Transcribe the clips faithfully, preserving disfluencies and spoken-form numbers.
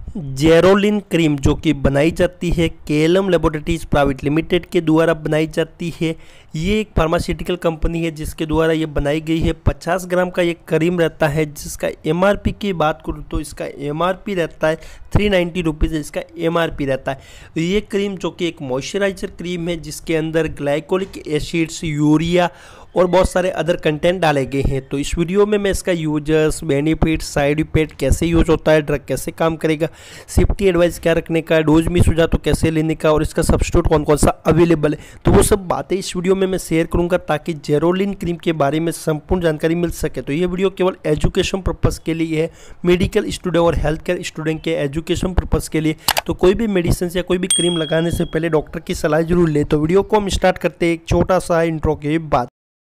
जेरोलिन cream जो कि बनाई जाती है केएलएम लैबोरेटरीज प्राइवेट लिमिटेड के द्वारा बनाई जाती है। ये एक फार्मास्यूटिकल कंपनी है जिसके द्वारा ये बनाई गई है। पचास ग्राम का ये क्रीम रहता है जिसका एमआरपी की बात करूँ तो इसका एमआरपी रहता है थ्री नाइन्टी रुपीज़ इसका एमआरपी रहता है। तो ये क्रीम जो कि एक मॉइस्चराइजर क्रीम है जिसके अंदर ग्लाइकोलिक एसिड्स, यूरिया और बहुत सारे अदर कंटेंट डाले गए हैं। तो इस वीडियो में मैं इसका यूजर्स, बेनिफिट, साइड इफेक्ट, कैसे यूज होता है, ड्रग कैसे काम करेगा, सेफ्टी एडवाइस क्या रखने का, डोज मिस हो जाए तो कैसे लेने का और इसका सब्स्टिट्यूट कौन कौन सा अवेलेबल है, तो वो सब बातें इस वीडियो में मैं शेयर करूंगा ताकि जेरोलिन क्रीम के बारे में संपूर्ण जानकारी मिल सके। तो ये वीडियो केवल एजुकेशन पर्पज़ के लिए है, मेडिकल स्टूडेंट और हेल्थ केयर स्टूडेंट के एजुकेशन पर्पज़ के लिए। तो कोई भी मेडिसिन या कोई भी क्रीम लगाने से पहले डॉक्टर की सलाह जरूर ले। तो वीडियो को हम स्टार्ट करते हैं एक छोटा सा इंट्रो के बाद।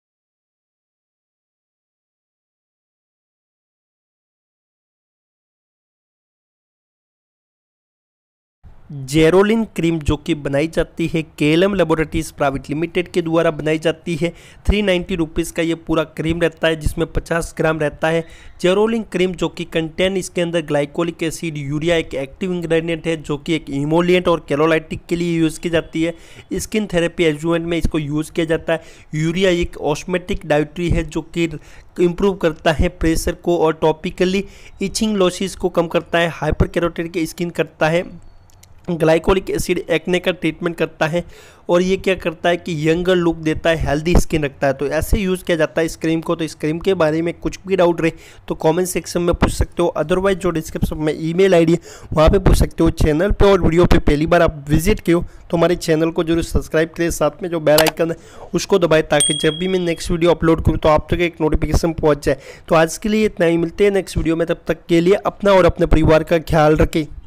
जेरोलिन क्रीम जो कि बनाई जाती है केएलएम लैबोरेटरीज प्राइवेट लिमिटेड के द्वारा बनाई जाती है। थ्री नाइन्टी रुपीज़ का ये पूरा क्रीम रहता है जिसमें पचास ग्राम रहता है। जेरोलिन क्रीम जो कि कंटेन इसके अंदर ग्लाइकोलिक एसिड, यूरिया एक एक्टिव इंग्रेडिएंट है जो कि एक इमोलिएंट और कैलोलाइटिक के लिए यूज़ की जाती है। स्किन थेरेपी एडजुवेंट में इसको यूज़ किया जाता है। यूरिया एक ऑस्मेटिक डाइट्री है जो कि इम्प्रूव करता है प्रेशर को और टॉपिकली इचिंग लॉसेस को कम करता है। हाइपर कैरोटिड की स्किन करता है। ग्लाइकोलिक एसिड एक्ने का ट्रीटमेंट करता है और ये क्या करता है कि यंगर लुक देता है, हेल्दी स्किन रखता है। तो ऐसे यूज़ किया जाता है इस क्रीम को। तो इस क्रीम के बारे में कुछ भी डाउट रहे तो कमेंट सेक्शन में पूछ सकते हो, अदरवाइज जो डिस्क्रिप्शन में ईमेल आईडी है वहाँ पे पूछ सकते हो। चैनल पे और वीडियो पे पहली बार आप विजिट किए हो तो हमारे चैनल को जरूर सब्सक्राइब करें, साथ में जो बेल आइकन है उसको दबाएं ताकि जब भी मैं नेक्स्ट वीडियो अपलोड करूँ तो आप तक एक नोटिफिकेशन पहुँच जाए। तो आज के लिए इतना ही, मिलते हैं नेक्स्ट वीडियो में। तब तक के लिए अपना और अपने परिवार का ख्याल रखें।